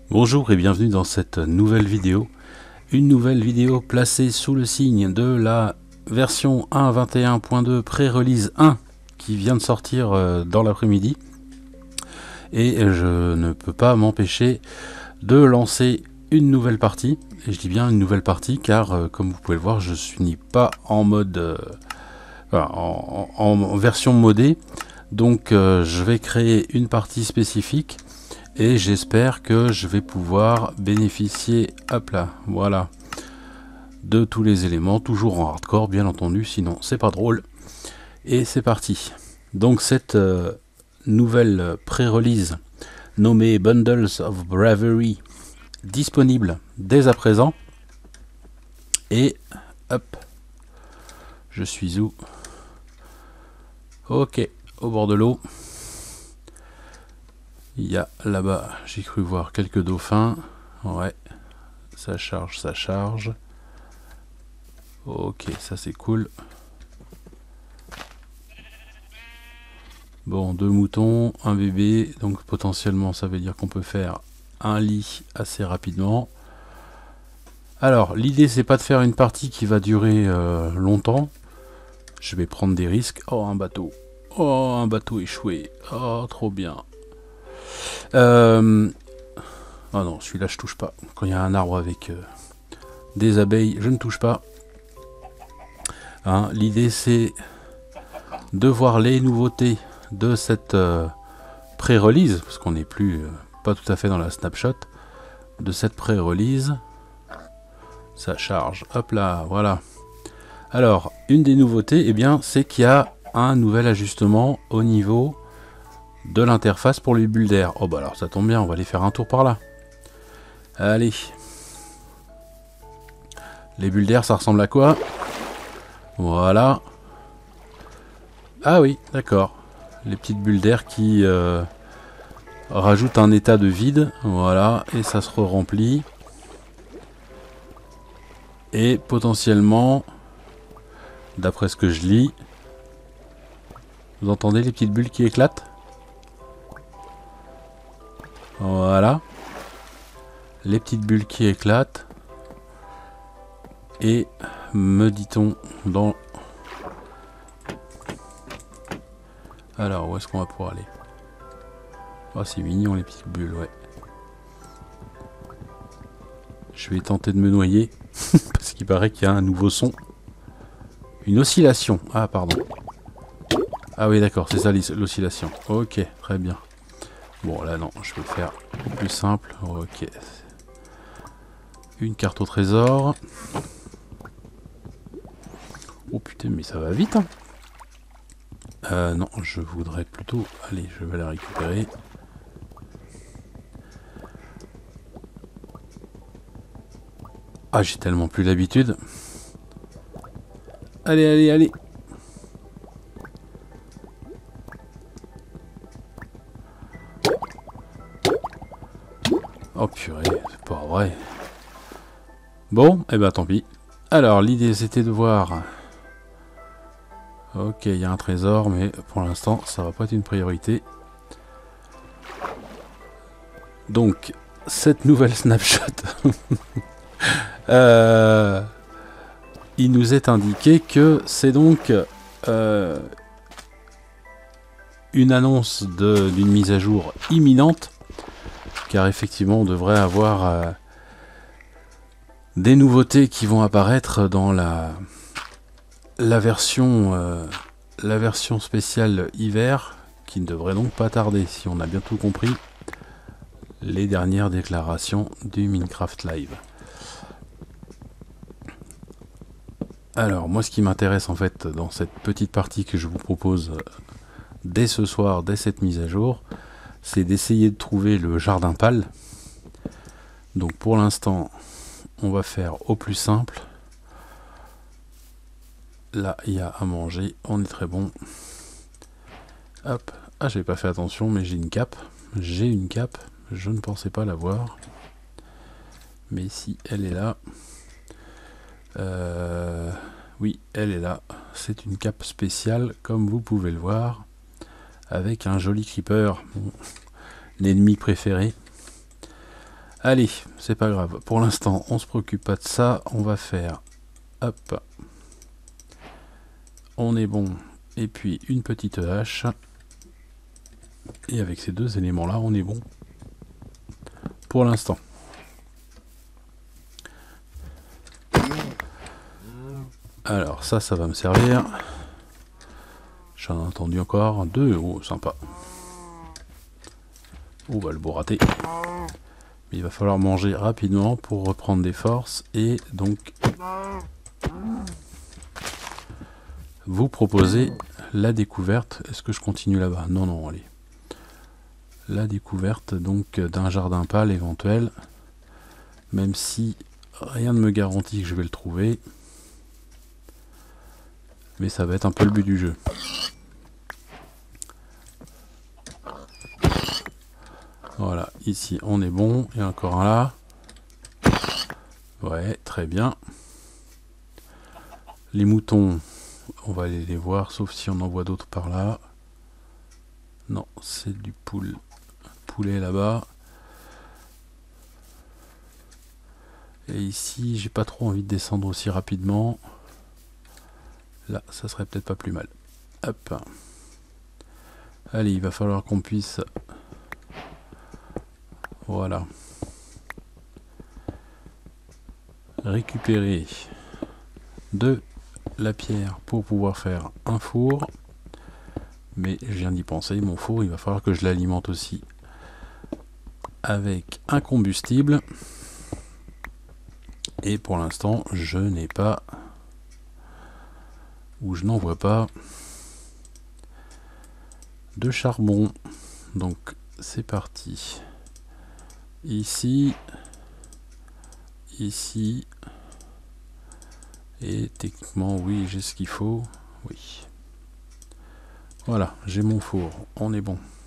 Bonjour et bienvenue dans cette nouvelle vidéo. Une nouvelle vidéo placée sous le signe de la version 1.21.2 pré-release 1 qui vient de sortir dans l'après-midi. Et je ne peux pas m'empêcher de lancer une nouvelle partie. Et je dis bien une nouvelle partie car comme vous pouvez le voir, je suis pas en mode en version modée. Donc je vais créer une partie spécifique. Et j'espère que je vais pouvoir bénéficier, hop là, voilà, de tous les éléments, toujours en hardcore bien entendu, sinon c'est pas drôle. Et c'est parti. Donc cette nouvelle pré-release nommée Bundles of Bravery, disponible dès à présent. Et hop, je suis où? Ok, au bord de l'eau. Il y a là-bas, j'ai cru voir quelques dauphins. Ouais, ça charge, ça charge. Ok, ça c'est cool. Bon, 2 moutons, un bébé. Donc potentiellement, ça veut dire qu'on peut faire un lit assez rapidement. Alors, l'idée, c'est pas de faire une partie qui va durer longtemps. Je vais prendre des risques. Oh, un bateau. Oh, un bateau échoué. Oh, trop bien. Ah non, celui-là je touche pas. Quand il y a un arbre avec des abeilles, je ne touche pas. Hein, l'idée c'est de voir les nouveautés de cette pré-release, parce qu'on n'est plus pas tout à fait dans la snapshot de cette pré-release. Ça charge, hop là, voilà. Alors, une des nouveautés, eh bien, c'est qu'il y a un nouvel ajustement au niveau de l'interface pour les bulles d'air. Oh bah alors ça tombe bien, on va aller faire un tour par là. Allez. Les bulles d'air, ça ressemble à quoi? Voilà. Ah oui, d'accord. Les petites bulles d'air qui rajoutent un état de vide. Voilà, et ça se remplit. Et potentiellement, d'après ce que je lis, vous entendez les petites bulles qui éclatent? Voilà. Les petites bulles qui éclatent. Et me dit-on dans... Alors, où est-ce qu'on va pouvoir aller? Oh, c'est mignon les petites bulles, ouais. Je vais tenter de me noyer. Parce qu'il paraît qu'il y a un nouveau son. Une oscillation. Ah, pardon. Ah oui, d'accord, c'est ça l'oscillation. Ok, très bien. Bon, là, non, je vais le faire plus simple. Ok. Une carte au trésor. Oh putain, mais ça va vite, hein. Non, je voudrais plutôt... Allez, je vais la récupérer. Ah, j'ai tellement plus l'habitude. Allez, allez, allez. Oh purée, c'est pas vrai. Bon, et ben tant pis. Alors, l'idée c'était de voir... Ok, il y a un trésor, mais pour l'instant, ça va pas être une priorité. Donc, cette nouvelle snapshot, il nous est indiqué que c'est donc une annonce d'une mise à jour imminente, car effectivement, on devrait avoir des nouveautés qui vont apparaître dans la version spéciale hiver, qui ne devrait donc pas tarder, si on a bien tout compris les dernières déclarations du Minecraft Live. Alors moi, ce qui m'intéresse en fait dans cette petite partie que je vous propose dès ce soir, dès cette mise à jour, c'est d'essayer de trouver le jardin pâle. Donc pour l'instant, on va faire au plus simple. Là, il y a à manger, on est très bon. Hop, ah, j'ai pas fait attention, mais j'ai une cape. J'ai une cape, je ne pensais pas l'avoir. Mais si, elle est là. Oui, elle est là. C'est une cape spéciale, comme vous pouvez le voir. Avec un joli creeper, mon ennemi préféré. Allez, c'est pas grave. Pour l'instant, on se préoccupe pas de ça. On va faire... Hop. On est bon. Et puis, une petite hache. Et avec ces deux éléments-là, on est bon. Pour l'instant. Alors, ça va me servir. J'en ai entendu encore deux. Oh, sympa. Oh, bah le beau raté. Mais il va falloir manger rapidement pour reprendre des forces. Et donc, vous proposez la découverte. Est-ce que je continue là-bas? Non, non, allez. La découverte donc d'un jardin pâle éventuel. Même si rien ne me garantit que je vais le trouver. Mais ça va être un peu le but du jeu. Voilà, ici on est bon. Et encore un là. Ouais, très bien. Les moutons, on va aller les voir, sauf si on en voit d'autres par là. Non, c'est du poulet là-bas. Et ici, j'ai pas trop envie de descendre aussi rapidement. Là, ça serait peut-être pas plus mal. Hop. Allez, il va falloir qu'on puisse... Voilà. Récupérer de la pierre pour pouvoir faire un four. Mais je viens d'y penser, mon four, il va falloir que je l'alimente aussi avec un combustible. Et pour l'instant, je n'ai pas... ou je n'en vois pas de charbon. Donc c'est parti. Ici, ici, et techniquement oui, j'ai ce qu'il faut. Oui, voilà, j'ai mon four, on est bon.